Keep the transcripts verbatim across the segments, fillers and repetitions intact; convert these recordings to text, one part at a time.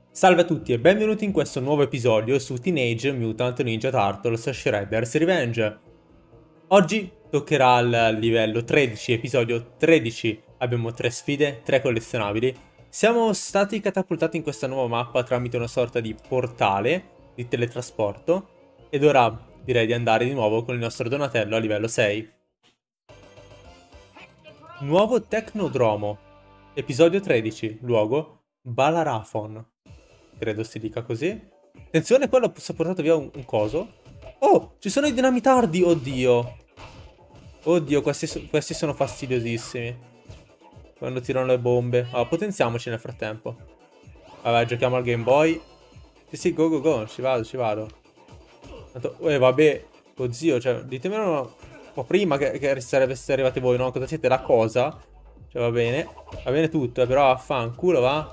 Salve a tutti e benvenuti in questo nuovo episodio su Teenage Mutant Ninja Turtles Shredder's Revenge. Oggi toccherà al livello tredici, episodio tredici. Abbiamo tre sfide, tre collezionabili. Siamo stati catapultati in questa nuova mappa tramite una sorta di portale di teletrasporto ed ora direi di andare di nuovo con il nostro Donatello a livello sei. Nuovo Tecnodromo, episodio tredici, luogo Balarafon. Credo si dica così. Attenzione, quello si è portato via un, un coso. Oh, ci sono i dinamitardi, oddio. Oddio, questi, so, questi sono fastidiosissimi. Quando tirano le bombe. Ah, potenziamoci nel frattempo. Vabbè, giochiamo al Game Boy. Sì, sì, go, go, go, ci vado, ci vado. Tanto, eh, vabbè, oddio, cioè, ditemelo un po' prima che, che sarebbe arrivati voi, no? Cosa siete? La cosa? Cioè, va bene. Va bene tutto, eh, però affanculo, va.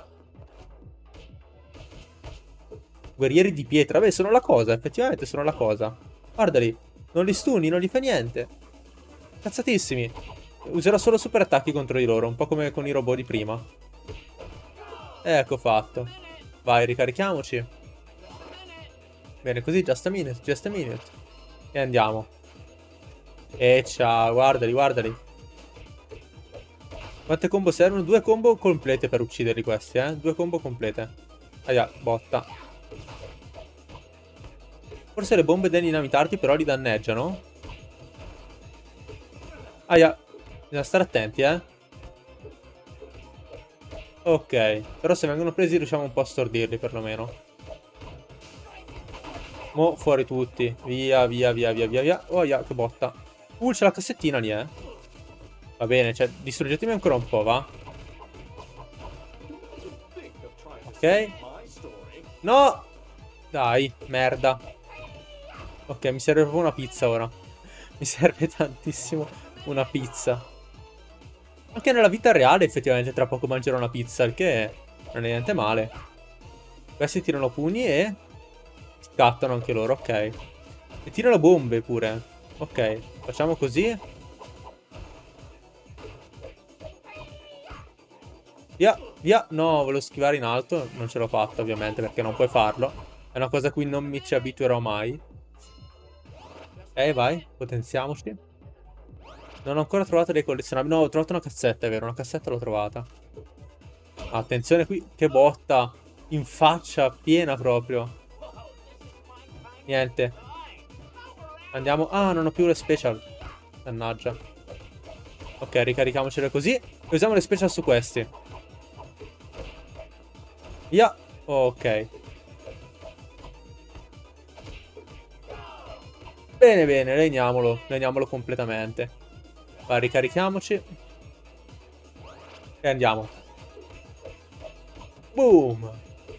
Guerrieri di pietra. Beh, sono la cosa, effettivamente sono la cosa. Guardali, non li stuni, non gli fa niente. Cazzatissimi. Userò solo super attacchi contro di loro, un po' come con i robot di prima. Ecco fatto. Vai, ricarichiamoci. Bene, così, just a minute, just a minute. E andiamo. E ciao, guardali, guardali. Quante combo servono? Due combo complete per ucciderli questi, eh. Due combo complete. Aia, botta. Forse le bombe dei dinamitardi però li danneggiano. Aia. Bisogna stare attenti, eh. Ok. Però se vengono presi riusciamo un po' a stordirli perlomeno. Mo' fuori tutti. Via, via, via, via, via, via. Oh, aia, che botta. Uh, c'è la cassettina lì, eh. Va bene, cioè, distruggetemi ancora un po', va. Ok. No! Dai, merda. Ok, mi serve proprio una pizza ora. Mi serve tantissimo una pizza. Anche nella vita reale effettivamente tra poco mangerò una pizza, il che non è niente male. Questi tirano pugni e scattano anche loro, ok. E tirano bombe pure. Ok, facciamo così. Via, via. No, volevo schivare in alto. Non ce l'ho fatta ovviamente perché non puoi farlo. È una cosa a cui non mi ci abituerò mai. Ok, vai, potenziamoci. Non ho ancora trovato dei collezionabili. No, ho trovato una cassetta, è vero, una cassetta l'ho trovata. Attenzione qui, che botta. In faccia, piena proprio. Niente. Andiamo. Ah, non ho più le special. Mannaggia. Ok, ricarichiamocele così. E usiamo le special su questi. Via. Ok. Bene, bene, legniamolo. Legniamolo completamente. Vai, ricarichiamoci. E andiamo. Boom.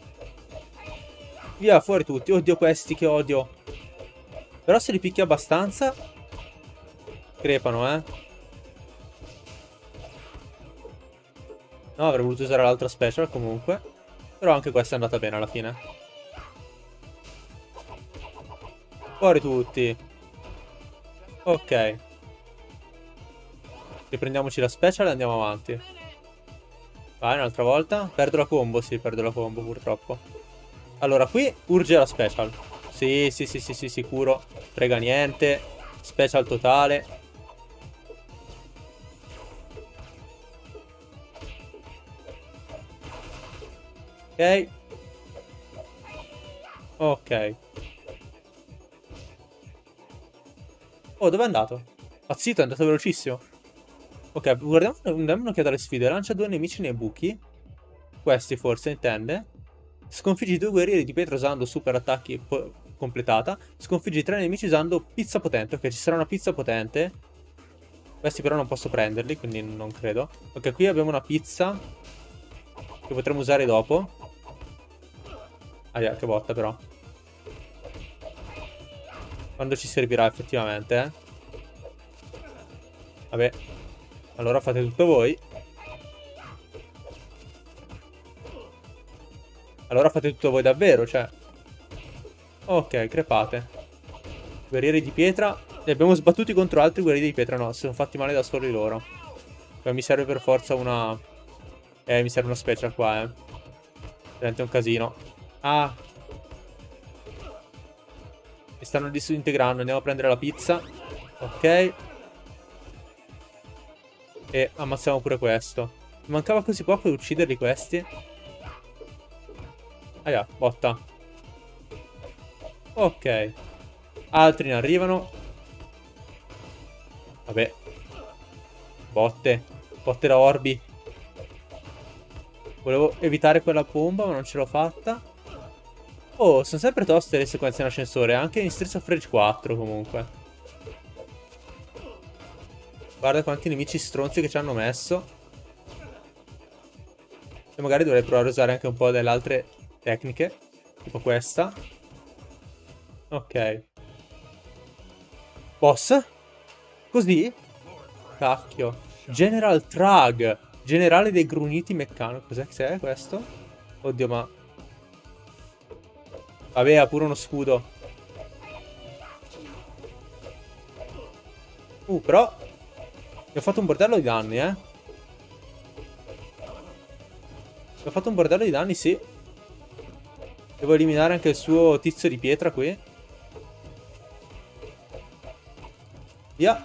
Via, fuori tutti. Oddio, questi che odio. Però se li picchi abbastanza crepano, eh. No, avrei voluto usare l'altra special comunque. Però anche questa è andata bene alla fine. Fuori tutti. Ok. Riprendiamoci la special e andiamo avanti. Vai, un'altra volta. Perdo la combo, sì, perdo la combo purtroppo. Allora, qui urge la special. Sì, sì, sì, sì, sì, sicuro. Frega niente. Special totale. Ok. Ok. Oh, dove è andato? Pazzito, è andato velocissimo. Ok, guardiamo, andiamo un'occhiata alle sfide. Lancia due nemici nei buchi. Questi forse, intende. Sconfiggi due guerrieri di pietra usando super attacchi completata. Sconfiggi tre nemici usando pizza potente. Ok, ci sarà una pizza potente. Questi però non posso prenderli, quindi non credo. Ok, qui abbiamo una pizza che potremo usare dopo. Ah, che botta però. Quando ci servirà effettivamente, eh. Vabbè. Allora fate tutto voi. Allora fate tutto voi davvero, cioè. Ok, crepate. Guerrieri di pietra. Li abbiamo sbattuti contro altri guerrieri di pietra. No, si sono fatti male da soli loro. Poi mi serve per forza una... Eh, mi serve una special qua, eh. Diventa un casino. Ah. Mi stanno disintegrando. Andiamo a prendere la pizza. Ok. E ammazziamo pure questo. Mi mancava così poco per ucciderli questi. Aia, botta. Ok. Altri ne arrivano. Vabbè. Botte. Botte da orbi. Volevo evitare quella bomba, ma non ce l'ho fatta. Oh, sono sempre toste le sequenze in ascensore. Anche in Streets of Rage quattro, comunque. Guarda quanti nemici stronzi che ci hanno messo. E magari dovrei provare a usare anche un po' delle altre tecniche. Tipo questa. Ok. Boss? Così? Cacchio. General Trag. Generale dei grugniti meccanici. Cos'è che è questo? Oddio, ma... Vabbè, ha pure uno scudo. Uh, però... Mi ho fatto un bordello di danni, eh. Mi ho fatto un bordello di danni, sì. Devo eliminare anche il suo tizio di pietra qui. Via.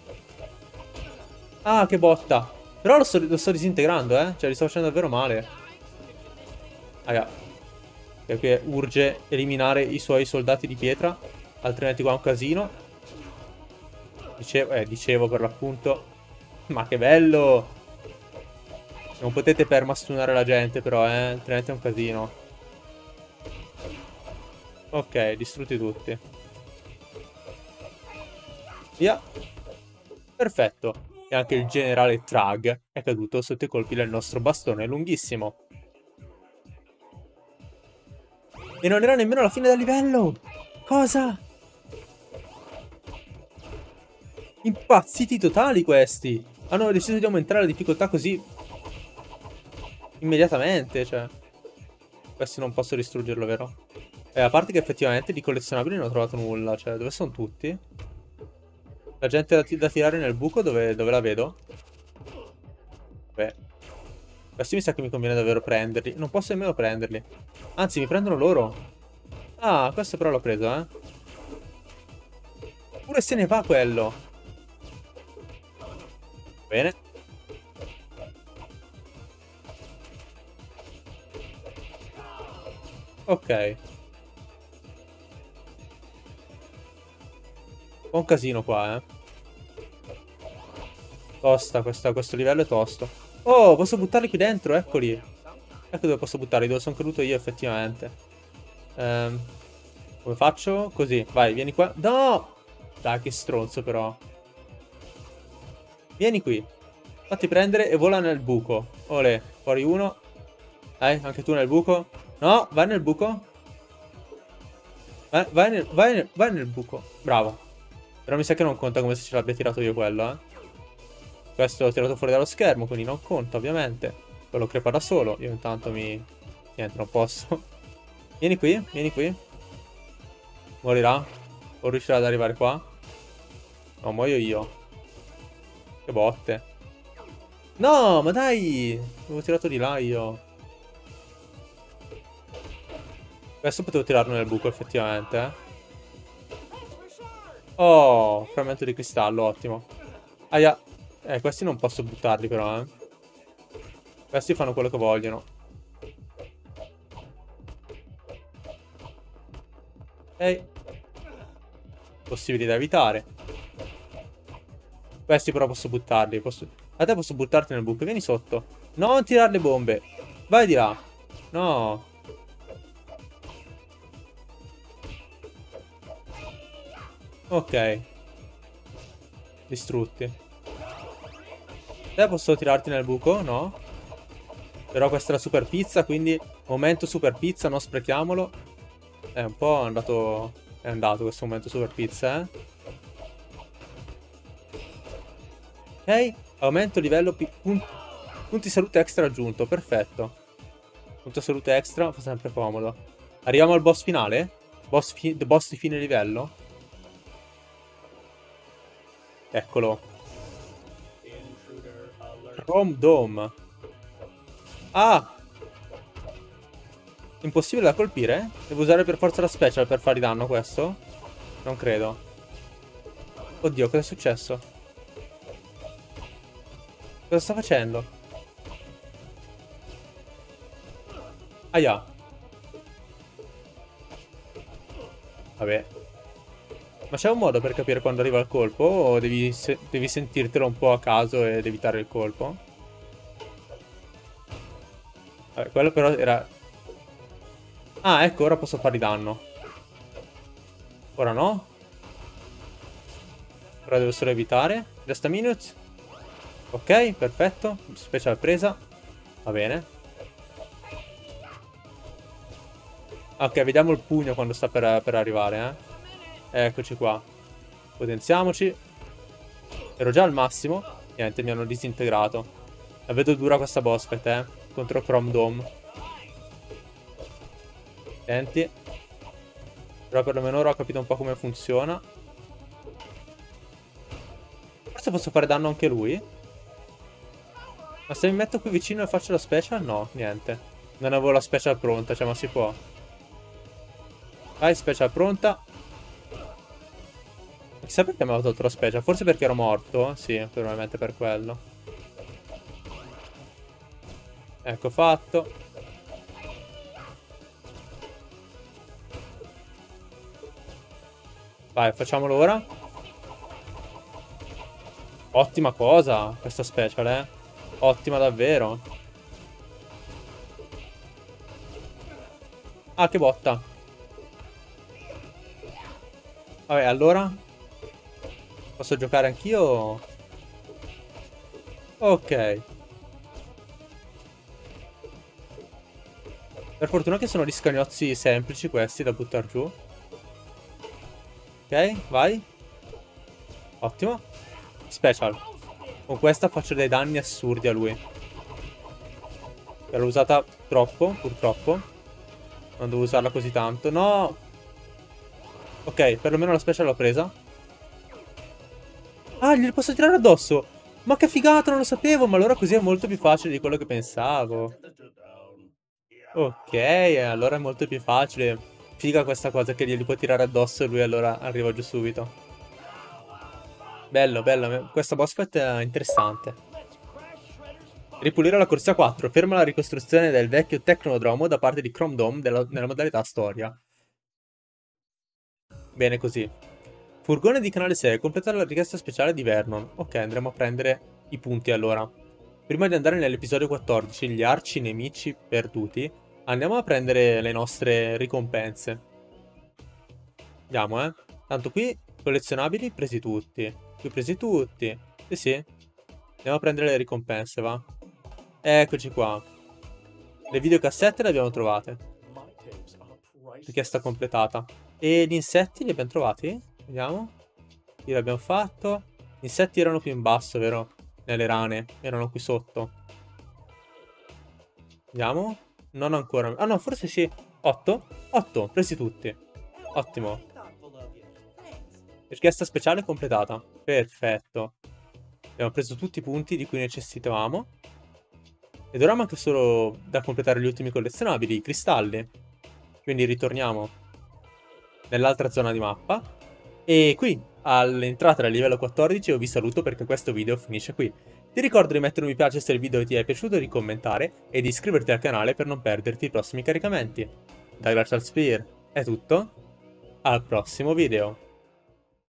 Ah, che botta. Però lo sto, lo sto disintegrando, eh. Cioè, li sto facendo davvero male. Raga. Perché urge eliminare i suoi soldati di pietra. Altrimenti qua è un casino. Dicevo, eh, dicevo per l'appunto. Ma che bello. Non potete permastunare la gente, però, eh. Altrimenti è un casino. Ok, distrutti tutti. Via. Perfetto. E anche il generale Trag è caduto sotto i colpi del nostro bastone lunghissimo. E non era nemmeno la fine del livello! Cosa? Impazziti totali questi! Hanno deciso di aumentare la difficoltà così... immediatamente, cioè... Questi non posso distruggerlo, vero? E a parte che effettivamente di collezionabili non ho trovato nulla, cioè, dove sono tutti? La gente da, da tirare nel buco dove, dove la vedo? Beh. Questi mi sa che mi conviene davvero prenderli. Non posso nemmeno prenderli. Anzi, mi prendono loro. Ah, questo però l'ho preso, eh. Pure se ne va quello. Bene. Ok. Un casino qua, eh. Tosta, questa, questo livello è tosto. Oh, posso buttarli qui dentro, eccoli. Ecco dove posso buttarli, dove sono caduto io effettivamente. Ehm, come faccio? Così, vai, vieni qua. No! Dai, che stronzo però. Vieni qui. Fatti prendere e vola nel buco. Olè, fuori uno. Dai, anche tu nel buco. No, vai nel buco. Vai, vai, nel, vai, nel, vai nel buco. Bravo. Però mi sa che non conta come se ce l'abbia tirato io quello, eh. Questo l'ho tirato fuori dallo schermo, quindi non conta, ovviamente. Quello crepa da solo. Io intanto mi... Niente, non posso. Vieni qui, vieni qui. Morirà. O riuscirà ad arrivare qua? No, muoio io. Che botte. No, ma dai! Avevo tirato di là io. Questo potevo tirarlo nel buco, effettivamente, eh. Oh, frammento di cristallo, ottimo. Aia. Eh, questi non posso buttarli però, eh. Questi fanno quello che vogliono. Ok. Possibili da evitare. Questi però posso buttarli. Posso... A te posso buttarti nel buco. Vieni sotto. Non tirare le bombe. Vai di là. No. Ok. Distrutti. Te posso tirarti nel buco? No. Però questa è la super pizza, quindi momento super pizza, non sprechiamolo. È un po' andato... È andato questo momento super pizza, eh. Ok. Aumento livello... Pun punti salute extra aggiunto, perfetto. Punto salute extra, fa sempre comodo. Arriviamo al boss finale? Boss, fi boss di fine livello? Eccolo. Chrome Dome. Ah! Impossibile da colpire? Devo usare per forza la special per fargli danno questo? Non credo. Oddio, cosa è successo? Cosa sta facendo? Aia. Vabbè. Ma c'è un modo per capire quando arriva il colpo? O devi, se devi sentirtelo un po' a caso ed evitare il colpo? Vabbè, quello però era... Ah, ecco, ora posso fargli danno. Ora no. Ora devo solo evitare. Just a minute. Ok, perfetto. Special presa. Va bene. Ok, vediamo il pugno quando sta per, per arrivare, eh. Eccoci qua. Potenziamoci. Ero già al massimo. Niente, mi hanno disintegrato. La vedo dura questa boss fight, eh. Contro Chrome Dome. Senti. Però perlomeno ora ho capito un po' come funziona. Forse posso fare danno anche lui? Ma se mi metto qui vicino e faccio la special? No, niente. Non avevo la special pronta, cioè ma si può. Vai, special pronta. Chissà perché mi avevo tolto la special. Forse perché ero morto. Sì, probabilmente per quello. Ecco fatto. Vai, facciamolo ora. Ottima cosa questa special, eh. Ottima davvero. Ah, che botta. Vabbè, allora posso giocare anch'io? Ok. Per fortuna che sono gli scagnozzi semplici questi da buttare giù. Ok, vai. Ottimo. Special. Con questa faccio dei danni assurdi a lui. L'ho usata troppo, purtroppo. Non devo usarla così tanto. No! Ok, perlomeno la special l'ho presa. Ah, glieli posso tirare addosso! Ma che figata, non lo sapevo! Ma allora così è molto più facile di quello che pensavo. Ok, allora è molto più facile. Figa questa cosa che glieli puoi tirare addosso e lui allora arriva giù subito. Bello, bello. Questa boss fight è interessante. Ripulire la corsia quattro. Ferma la ricostruzione del vecchio Tecnodromo da parte di Chrome Dome della, nella modalità storia. Bene così. Furgone di canale sei. Completare la richiesta speciale di Vernon. Ok, andremo a prendere i punti allora. Prima di andare nell'episodio quattordici, gli arci nemici perduti, andiamo a prendere le nostre ricompense. Andiamo, eh. Tanto qui, collezionabili, presi tutti. Qui presi tutti. Sì, sì. Andiamo a prendere le ricompense, va. Eccoci qua. Le videocassette le abbiamo trovate. Richiesta completata. E gli insetti li abbiamo trovati? Vediamo. Qui l'abbiamo fatto. Gli insetti erano più in basso, vero? Nelle rane. Erano qui sotto. Vediamo. Non ancora. Ah no, forse sì. otto? otto. Presi tutti. Ottimo. Richiesta speciale completata. Perfetto. Abbiamo preso tutti i punti di cui necessitavamo. Ed ora manca solo da completare gli ultimi collezionabili, i cristalli. Quindi ritorniamo nell'altra zona di mappa. E qui, all'entrata del livello quattordici, io vi saluto perché questo video finisce qui. Ti ricordo di mettere un mi piace se il video ti è piaciuto, di commentare e di iscriverti al canale per non perderti i prossimi caricamenti. Da Glacial Sphere è tutto, al prossimo video.